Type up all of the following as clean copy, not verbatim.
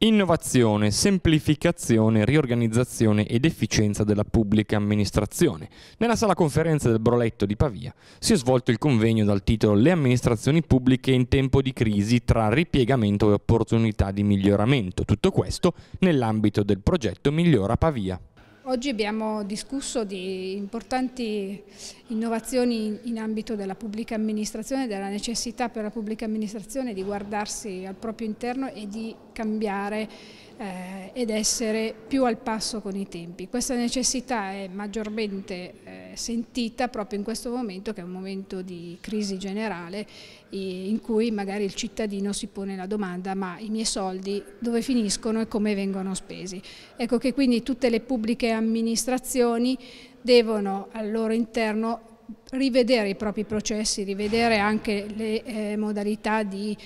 Innovazione, semplificazione, riorganizzazione ed efficienza della pubblica amministrazione. Nella sala conferenze del Broletto di Pavia si è svolto il convegno dal titolo Le amministrazioni pubbliche in tempo di crisi tra ripiegamento e opportunità di miglioramento. Tutto questo nell'ambito del progetto Migliora Pavia. Oggi abbiamo discusso di importanti innovazioni in ambito della pubblica amministrazione, della necessità per la pubblica amministrazione di guardarsi al proprio interno e di cambiare ed essere più al passo con i tempi. Questa necessità è maggiormente sentita proprio in questo momento, che è un momento di crisi generale, in cui magari il cittadino si pone la domanda: ma i miei soldi dove finiscono e come vengono spesi? Ecco che quindi tutte le pubbliche amministrazioni devono al loro interno rivedere i propri processi, rivedere anche le modalità di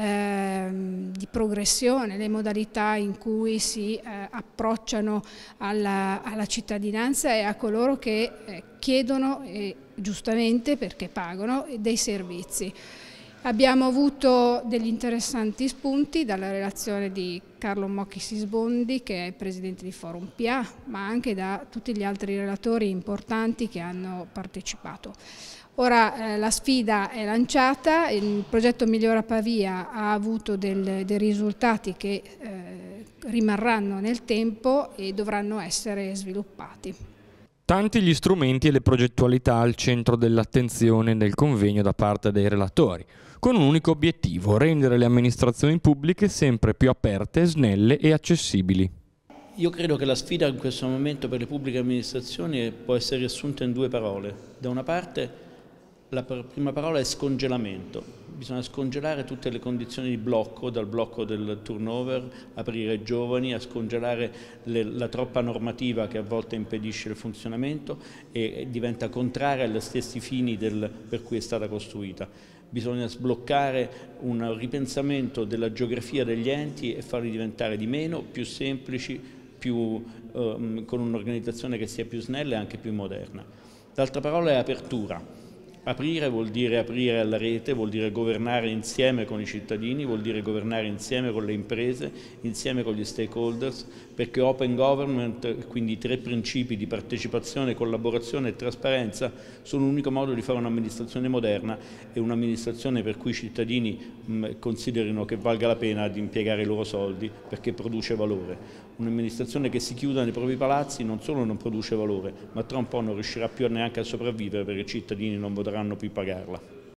progressione, le modalità in cui si approcciano alla cittadinanza e a coloro che chiedono, giustamente perché pagano, dei servizi. Abbiamo avuto degli interessanti spunti dalla relazione di Carlo Mocchi Sisbondi, che è presidente di Forum PA, ma anche da tutti gli altri relatori importanti che hanno partecipato. Ora la sfida è lanciata, il progetto Migliora Pavia ha avuto dei risultati che rimarranno nel tempo e dovranno essere sviluppati. Tanti gli strumenti e le progettualità al centro dell'attenzione del convegno da parte dei relatori, con un unico obiettivo: rendere le amministrazioni pubbliche sempre più aperte, snelle e accessibili. Io credo che la sfida in questo momento per le pubbliche amministrazioni può essere riassunta in due parole. Da una parte la prima parola è scongelamento. Bisogna scongelare tutte le condizioni di blocco, dal blocco del turnover, aprire ai giovani, a scongelare la troppa normativa che a volte impedisce il funzionamento e diventa contraria agli stessi fini per cui è stata costruita. Bisogna sbloccare un ripensamento della geografia degli enti e farli diventare di meno, più semplici, con un'organizzazione che sia più snella e anche più moderna. L'altra parola è apertura. Aprire vuol dire aprire alla rete, vuol dire governare insieme con i cittadini, vuol dire governare insieme con le imprese, insieme con gli stakeholders, perché open government, quindi i tre principi di partecipazione, collaborazione e trasparenza, sono l'unico modo di fare un'amministrazione moderna e un'amministrazione per cui i cittadini considerino che valga la pena di impiegare i loro soldi perché produce valore. Un'amministrazione che si chiuda nei propri palazzi non solo non produce valore, ma tra un po' non riuscirà più neanche a sopravvivere perché i cittadini non vorranno più pagarla.